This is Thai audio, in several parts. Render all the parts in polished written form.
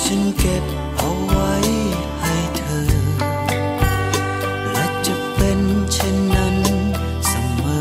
ฉันเก็บเอาไว้ให้เธอและจะเป็นเช่นนั้นเสมอ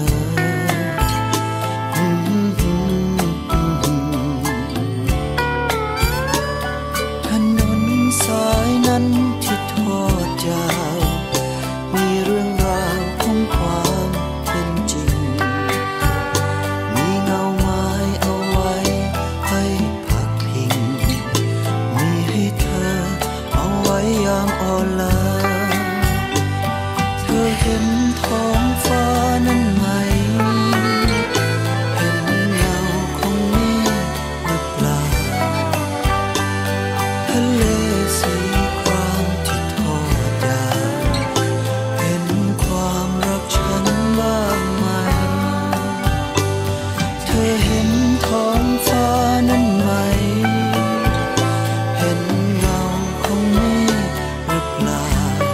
ถนนสายนั้นที่ทอดยาวมีเรื่องราวของความเป็นจริงมีเงาไม้เอาไว้ให้พักพิงมีให้เธอเอาไว้ยามอ่อนล้าเธอเห็นท้องฟ้านั้นไหมเห็นเงาของเมฆหรือเปล่าทะเลสีครามที่ทอดยาวเห็นความรักฉันบ้างไหมเธอเห็นท้องฟ้านั้นไหมเห็นเงาของเมฆหรือเปล่า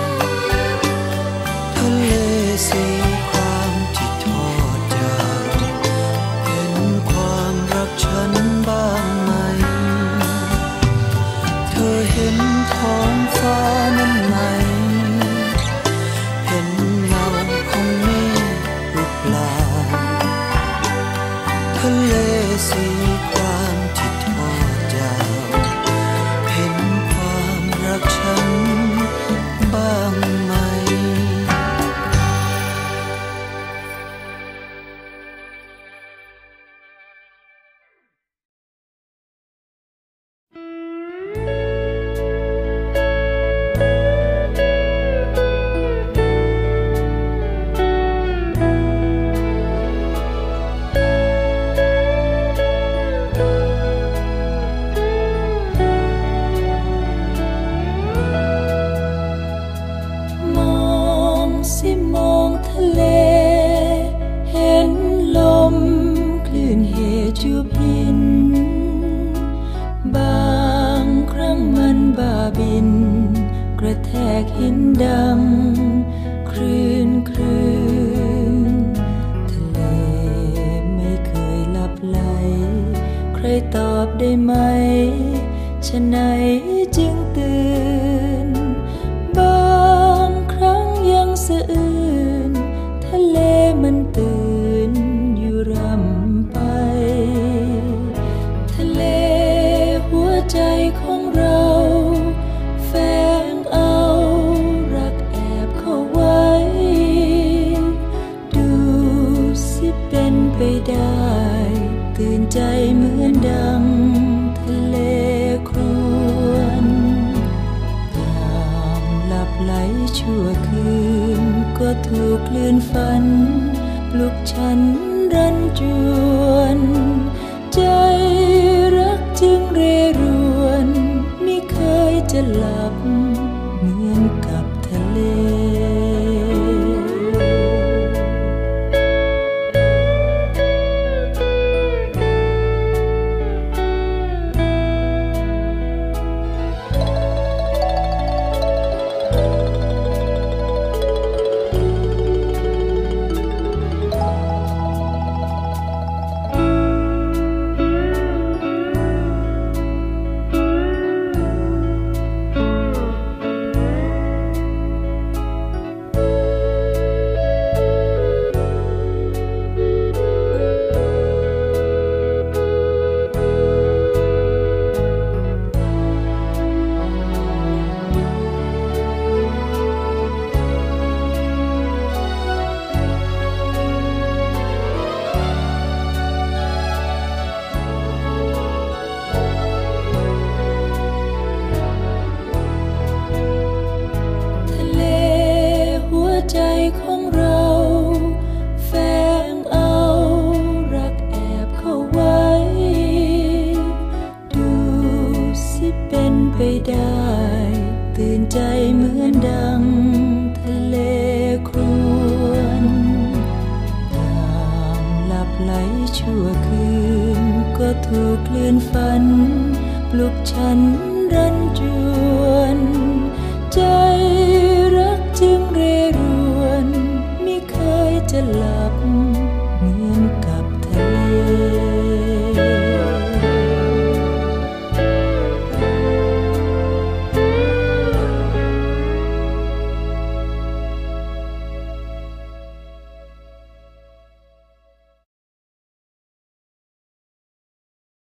ทะเลสีครามที่ทอดยาวเห็นความรักฉันบ้างไหมเธอเห็นท้องฟ้านั้นไหมเห็นเงาของเมฆหรือเปล่าทะเลสีครามที่ทอดยาวเห็นความรักฉันบ้างไหมมองสิมองทะเลเห็นลมคลื่นเหจูบหินบางครั้งมันบ้าบินกระแทกหินดังคลื่นทะเลไม่เคยหลับไหลใครตอบได้ไหมฉะไหนจึงตื่นบางครั้งยังสะอื้นทะเลมันตื่นอยู่รำไปทะเลหัวใจของเราแฝงเอารักแอบเข้าไว้ดูสิเป็นไปได้ตื่นใจเหมือนดังทะเลครวญยามหลับไหลชั่วคืนก็ถูกคลื่นฝันปลุกฉันรันจวนใจรักจึงเร่รวนไม่เคยจะหลับเหมือนกับทะเลของเราแฝงเอารักแอบเข้าไว้ดูสิเป็นไปได้ตื่นใจเหมือนดังทะเลครวญยามหลับไหลชั่วคืนก็ถูกคลื่นฝันปลุกฉันรันจวนใจรักจึงเร่รวนไม่เคยจะหลับ